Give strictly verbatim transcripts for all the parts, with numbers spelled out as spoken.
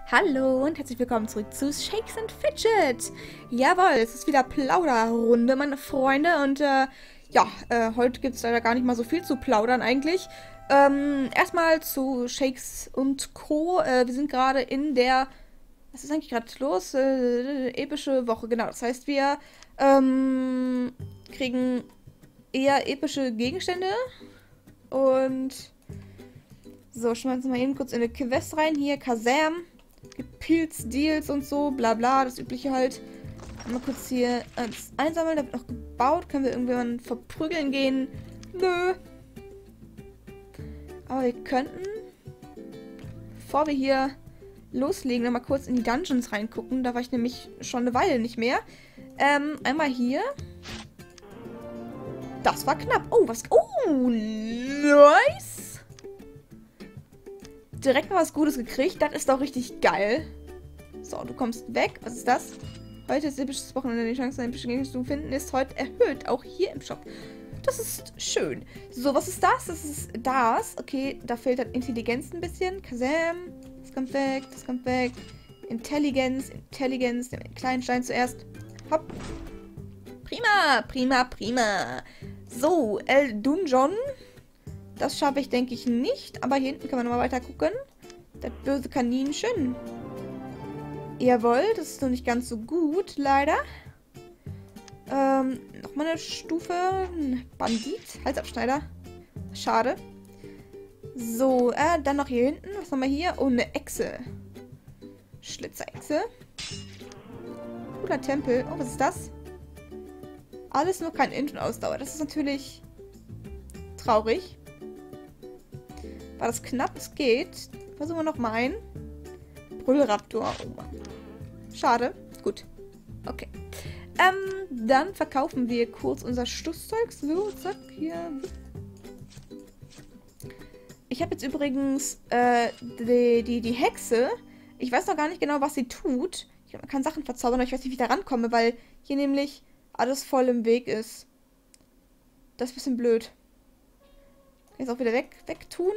Hallo und herzlich willkommen zurück zu Shakes and Fidget. Jawohl, es ist wieder Plauderrunde, meine Freunde. Und äh, ja, äh, heute gibt es leider gar nicht mal so viel zu plaudern eigentlich. Ähm, erstmal zu Shakes und Co. Äh, wir sind gerade in der, was ist eigentlich gerade los? Äh, epische Woche, genau. Das heißt, wir ähm, kriegen eher epische Gegenstände. Und so, schmeißen wir mal eben kurz in eine Quest rein. Hier, Kasam. Pilz, Deals und so, bla bla, das übliche halt. Mal kurz hier alles einsammeln, da wird noch gebaut. Können wir irgendjemanden verprügeln gehen? Nö. Aber wir könnten, bevor wir hier loslegen, noch mal kurz in die Dungeons reingucken. Da war ich nämlich schon eine Weile nicht mehr. Ähm, einmal hier. Das war knapp. Oh, was? Oh, nice. Direkt mal was Gutes gekriegt. Das ist doch richtig geil. So, du kommst weg. Was ist das? Heute ist episches Wochenende. Die Chance, eine epische Gegenstände zu finden, ist heute erhöht. Auch hier im Shop. Das ist schön. So, was ist das? Das ist das. Okay, da fehlt dann Intelligenz ein bisschen. Kasam. Das kommt weg. Das kommt weg. Intelligenz. Intelligenz. Den kleinen Stein zuerst. Hopp. Prima. Prima, prima. So, El Dungeon. Das schaffe ich, denke ich, nicht. Aber hier hinten kann man nochmal weiter gucken. Das böse Kaninchen. Jawohl, das ist noch nicht ganz so gut, leider. Ähm, nochmal eine Stufe. Bandit, Halsabschneider. Schade. So, äh, dann noch hier hinten. Was haben wir hier? Oh, eine Echse. Schlitzerechse. Cooler Tempel. Oh, was ist das? Alles nur kein Int und Ausdauer. Das ist natürlich traurig. War das knapp? Es geht. Versuchen wir noch mal einen. Brüllraptor. Oh Mann. Schade. Gut. Okay. Ähm, dann verkaufen wir kurz unser Stusszeug. So, zack, hier. Ich habe jetzt übrigens äh, die, die, die Hexe. Ich weiß noch gar nicht genau, was sie tut. Ich glaub, man kann Sachen verzaubern, aber ich weiß nicht, wie ich da rankomme, weil hier nämlich alles voll im Weg ist. Das ist ein bisschen blöd. Kann ich es auch wieder weg, wegtun?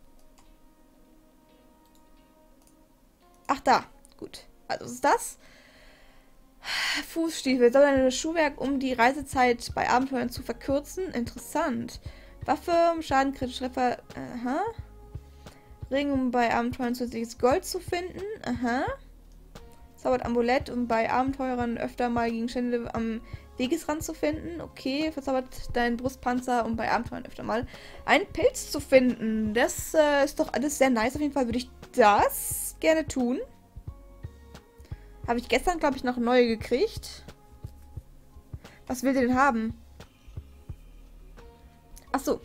Ach, da. Gut. Also, was ist das? Fußstiefel. Soll ein Schuhwerk, um die Reisezeit bei Abenteuern zu verkürzen? Interessant. Waffe, um Schaden, kritische Treffer. Aha. Ring, um bei Abenteuern zusätzliches Gold zu finden. Aha. Zaubert Amulett, um bei Abenteurern öfter mal Gegenstände am Wegesrand zu finden. Okay. Verzaubert deinen Brustpanzer, um bei Abenteuern öfter mal einen Pilz zu finden. Das äh, ist doch alles sehr nice. Auf jeden Fall würde ich das gerne tun. Habe ich gestern, glaube ich, noch neue gekriegt. Was will der denn haben? Ach so.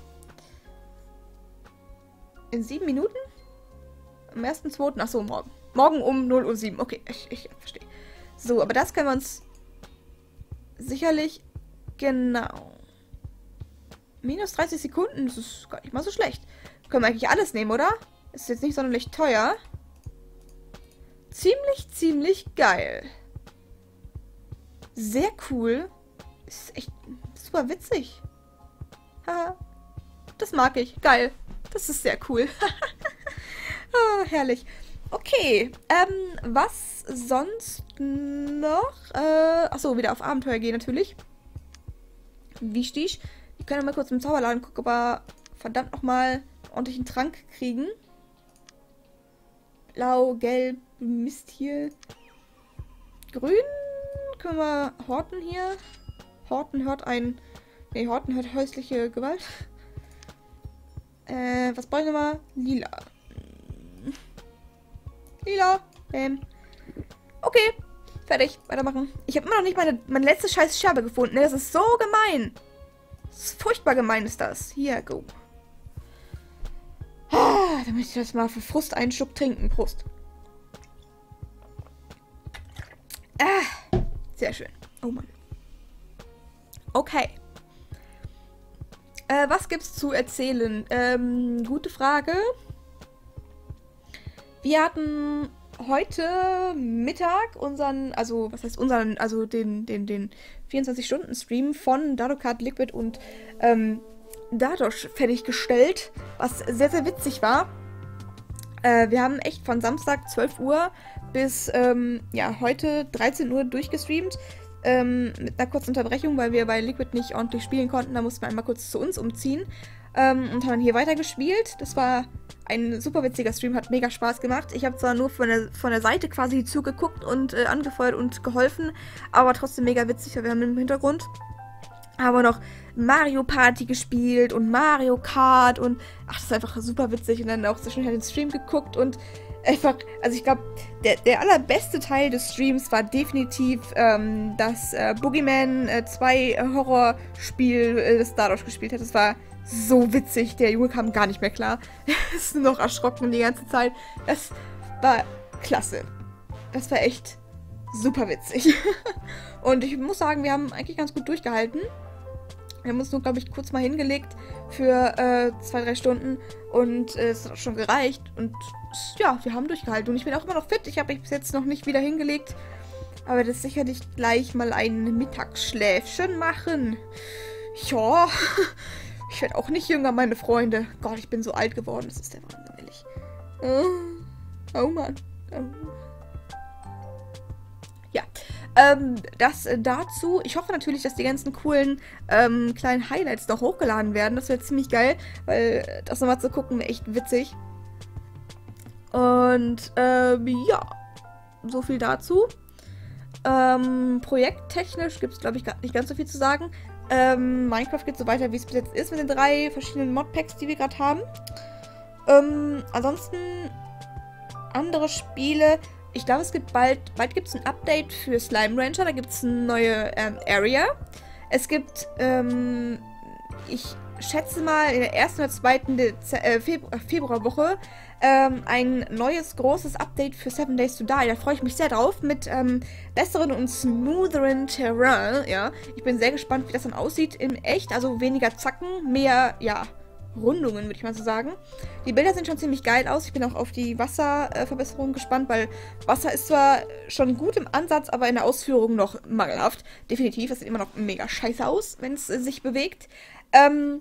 In sieben Minuten? Am ersten zweiten Ach so, morgen. Morgen um null Uhr sieben. Okay, ich, ich verstehe. So, aber das können wir uns sicherlich genau. Minus dreißig Sekunden, das ist gar nicht mal so schlecht. Können wir eigentlich alles nehmen, oder? Ist jetzt nicht sonderlich teuer. Ziemlich, ziemlich geil. Sehr cool. Ist echt super witzig. Haha. Das mag ich. Geil. Das ist sehr cool. Oh, herrlich. Okay. Ähm, was sonst noch? Äh, achso, wieder auf Abenteuer gehen natürlich. Wichtig. Wir können mal kurz im Zauberladen gucken, ob wir verdammt nochmal ordentlichen Trank kriegen. Blau, gelb, Mist hier. Grün können wir horten hier. Horten hört ein... Ne, Horten hört häusliche Gewalt. Äh, was brauchen wir mal? Lila. Lila. Bam. Okay. Fertig. Weitermachen. Ich habe immer noch nicht meine, meine letzte scheiß Scherbe gefunden. Das ist so gemein. Das ist furchtbar gemein ist das. Hier, go. Ah, da möchte ich jetzt mal für Frust einen Schluck trinken. Prost. Ah, sehr schön. Oh Mann. Okay. Äh, was gibt's zu erzählen? Ähm, gute Frage. Wir hatten heute Mittag unseren, also, was heißt unseren, also den, den, den vierundzwanzig-Stunden-Stream von Dadokart Liquid und, ähm, Dadosh fertiggestellt, was sehr, sehr witzig war. Äh, wir haben echt von Samstag zwölf Uhr bis ähm, ja, heute dreizehn Uhr durchgestreamt. Ähm, mit einer kurzen Unterbrechung, weil wir bei Liquid nicht ordentlich spielen konnten. Da mussten wir einmal kurz zu uns umziehen. Ähm, und haben dann hier weitergespielt. Das war ein super witziger Stream, hat mega Spaß gemacht. Ich habe zwar nur von der, von der Seite quasi zugeguckt und äh, angefeuert und geholfen, aber trotzdem mega witzig, weil wir haben im Hintergrund aber noch Mario Party gespielt und Mario Kart und ach, das ist einfach super witzig. Und dann auch so schnell den Stream geguckt und einfach, also ich glaube, der, der allerbeste Teil des Streams war definitiv ähm, das äh, Boogeyman äh, zwei äh, Horrorspiel, äh, das Stardust gespielt hat. Das war so witzig. Der Junge kam gar nicht mehr klar. Ist nur noch erschrocken die ganze Zeit. Das war klasse. Das war echt super witzig. Und ich muss sagen, wir haben eigentlich ganz gut durchgehalten. Wir haben uns nur, glaube ich, kurz mal hingelegt für äh, zwei, drei Stunden und äh, es hat auch schon gereicht. Und ja, wir haben durchgehalten. Und ich bin auch immer noch fit. Ich habe mich bis jetzt noch nicht wieder hingelegt. Aber das sicherlich gleich mal ein Mittagsschläfchen machen. Ja, ich werde auch nicht jünger, meine Freunde. Gott, ich bin so alt geworden. Das ist der Wahnsinn, ehrlich. Oh, oh Mann. Oh. Ja, ähm, das äh, dazu. Ich hoffe natürlich, dass die ganzen coolen ähm, kleinen Highlights noch hochgeladen werden. Das wäre ziemlich geil, weil äh, das nochmal zu gucken wäre echt witzig. Und ähm, ja, so viel dazu. Ähm, projekttechnisch gibt es, glaube ich, gar nicht ganz so viel zu sagen. Ähm, Minecraft geht so weiter, wie es bis jetzt ist, mit den drei verschiedenen Modpacks, die wir gerade haben. Ähm, ansonsten andere Spiele. Ich glaube, es gibt bald, bald gibt es ein Update für Slime Rancher, da gibt es eine neue ähm, Area. Es gibt, ähm, ich schätze mal, in der ersten oder zweiten Dez äh, Febru Februarwoche ähm, ein neues, großes Update für Seven Days to Die. Da freue ich mich sehr drauf, mit ähm, besseren und smootheren Terrain, ja. Ich bin sehr gespannt, wie das dann aussieht in echt, also weniger Zacken, mehr, ja, Rundungen, würde ich mal so sagen. Die Bilder sehen schon ziemlich geil aus. Ich bin auch auf die Wasserverbesserung äh, gespannt, weil Wasser ist zwar schon gut im Ansatz, aber in der Ausführung noch mangelhaft. Definitiv, das sieht immer noch mega scheiße aus, wenn es äh, sich bewegt. Ähm,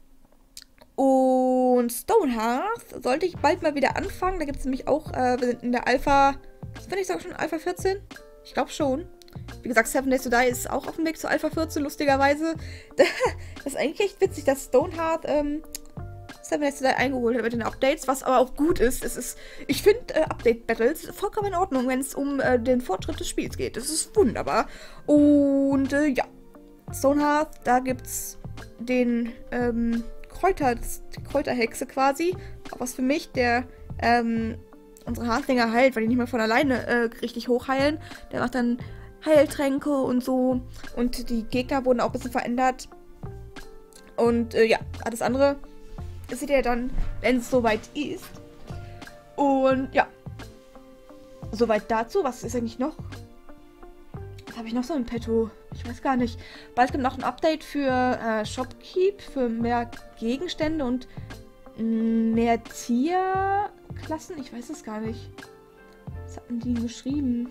und Stonehearth sollte ich bald mal wieder anfangen. Da gibt es nämlich auch, äh, wir sind in der Alpha, finde ich sogar schon Alpha vierzehn? Ich glaube schon. Wie gesagt, Seven Days to Die ist auch auf dem Weg zu Alpha vierzehn, lustigerweise. Das ist eigentlich echt witzig, dass Stonehearth ähm, Seven Days to Die eingeholt hat mit den Updates, was aber auch gut ist. Es ist, ich finde äh, Update-Battles vollkommen in Ordnung, wenn es um äh, den Fortschritt des Spiels geht. Das ist wunderbar. Und äh, ja, Stonehearth, da gibt's den ähm, Kräuter, die Kräuterhexe quasi. Auch was für mich, der ähm, unsere Halflinger heilt, weil die nicht mehr von alleine äh, richtig hochheilen. Der macht dann Heiltränke und so. Und die Gegner wurden auch ein bisschen verändert. Und äh, ja, alles andere seht ihr dann, wenn es soweit ist. Und ja, soweit dazu. Was ist eigentlich noch? Was habe ich noch so im Petto? Ich weiß gar nicht. Bald gibt noch ein Update für äh, Shopkeep, für mehr Gegenstände und mehr Tierklassen. Ich weiß es gar nicht. Was hatten die geschrieben?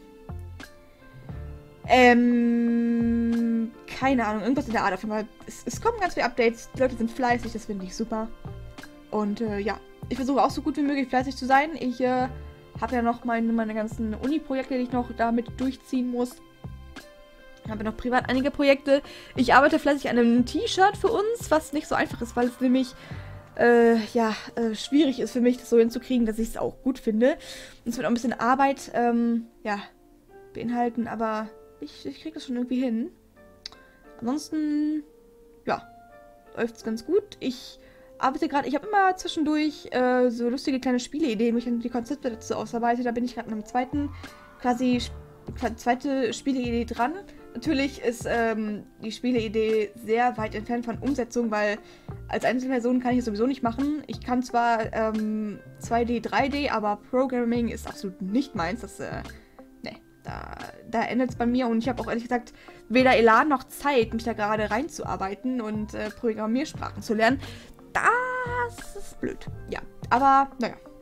Ähm, keine Ahnung. Irgendwas in der Art. Auf jeden Fall. Es, es kommen ganz viele Updates. Die Leute sind fleißig. Das finde ich super. Und äh, ja, ich versuche auch so gut wie möglich fleißig zu sein. Ich äh, habe ja noch meine, meine ganzen Uni-Projekte, die ich noch damit durchziehen muss. Ich habe noch privat einige Projekte. Ich arbeite fleißig an einem T-Shirt für uns, was nicht so einfach ist, weil es nämlich äh, ja, äh, schwierig ist für mich, das so hinzukriegen, dass ich es auch gut finde. Und es wird auch ein bisschen Arbeit ähm, ja, beinhalten, aber ich, ich kriege das schon irgendwie hin. Ansonsten, ja, läuft es ganz gut. Ich arbeite gerade, ich habe immer zwischendurch äh, so lustige kleine Spieleideen, wo ich dann die Konzepte dazu ausarbeite. Da bin ich gerade an einem zweiten, quasi zweite Spieleidee dran. Natürlich ist ähm, die Spieleidee sehr weit entfernt von Umsetzung, weil als Einzelperson kann ich es sowieso nicht machen. Ich kann zwar ähm, zwei D, drei D, aber Programming ist absolut nicht meins. Das, äh, ne, da, da endet es bei mir. Und ich habe auch ehrlich gesagt weder Elan noch Zeit, mich da gerade reinzuarbeiten und äh, Programmiersprachen zu lernen. Das ist blöd. Ja, aber naja,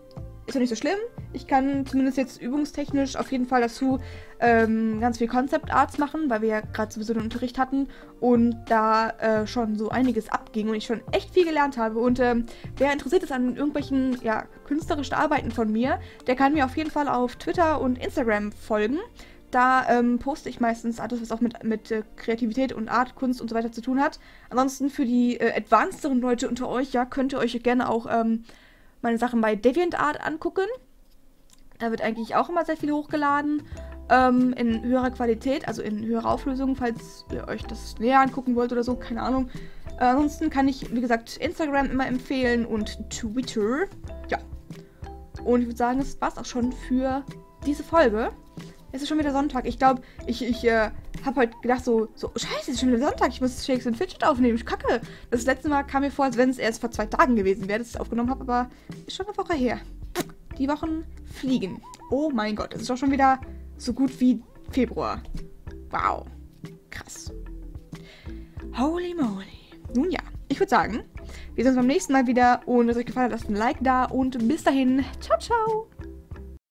ist doch nicht so schlimm. Ich kann zumindest jetzt übungstechnisch auf jeden Fall dazu ähm, ganz viel Concept Arts machen, weil wir ja gerade sowieso den Unterricht hatten und da äh, schon so einiges abging und ich schon echt viel gelernt habe. Und ähm, wer interessiert ist an irgendwelchen ja, künstlerischen Arbeiten von mir, der kann mir auf jeden Fall auf Twitter und Instagram folgen. Da ähm, poste ich meistens alles, was auch mit, mit äh, Kreativität und Art, Kunst und so weiter zu tun hat. Ansonsten für die äh, advancederen Leute unter euch, ja, könnt ihr euch gerne auch ähm, meine Sachen bei DeviantArt angucken. Da wird eigentlich auch immer sehr viel hochgeladen. Ähm, in höherer Qualität, also in höherer Auflösung, falls ihr euch das näher angucken wollt oder so, keine Ahnung. Äh, ansonsten kann ich, wie gesagt, Instagram immer empfehlen und Twitter. Ja. Und ich würde sagen, das war's auch schon für diese Folge. Es ist schon wieder Sonntag. Ich glaube, ich, ich äh, habe heute gedacht so, so, scheiße, es ist schon wieder Sonntag. Ich muss Shakes and Fidget aufnehmen. Ich kacke. Das letzte Mal kam mir vor, als wenn es erst vor zwei Tagen gewesen wäre, dass ich es aufgenommen habe, aber ist schon eine Woche her. Die Wochen fliegen. Oh mein Gott, es ist doch schon wieder so gut wie Februar. Wow. Krass. Holy moly. Nun ja, ich würde sagen, wir sehen uns beim nächsten Mal wieder und wenn es euch gefallen hat, lasst ein Like da und bis dahin. Ciao, ciao.